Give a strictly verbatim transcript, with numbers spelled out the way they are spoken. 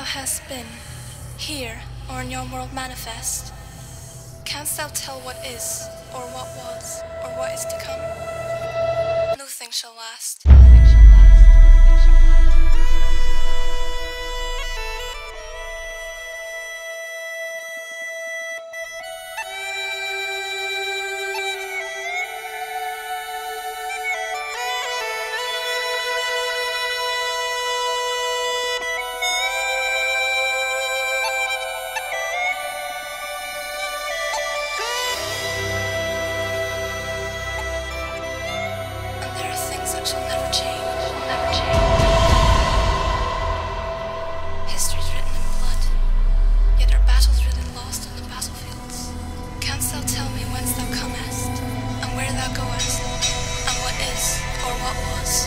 thou hast been, here or in your world manifest, canst thou tell what is, or what was, or what is to come? Nothing shall last. Nothing shall last. Nothing shall last. That shall never change, never change. History's written in blood, yet our battles really lost on the battlefields. Canst thou tell me whence thou comest, and where thou goest, and what is, or what was,